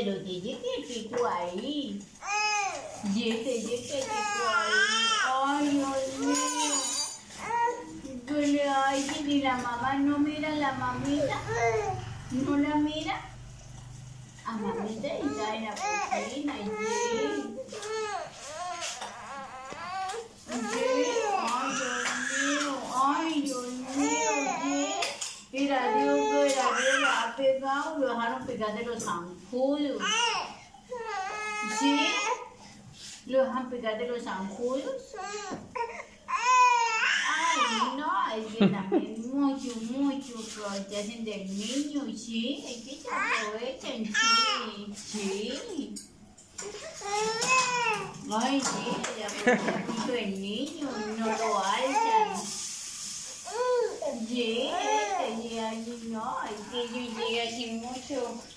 lo dije que tú ahí. Quédate tú ahí. Ay, Dios mío. Ay, ni la mamá no mira a la mamita. ¿No la mira? A mamita está en la cocina. Ay, Dios mío. Mira, Dios, lo ha pegado, lo dejaron pegar de los zancudos. ¿Sí? ¿Lo dejan pegar de los zancudos? Ay, no, es que también mucho te hacen del niño, sí, es que se aprovechan, sí. Ay, sí, se aprovechan mucho del niño, no lo alzan. Sí, ay, no, es que ellos llegan así mucho.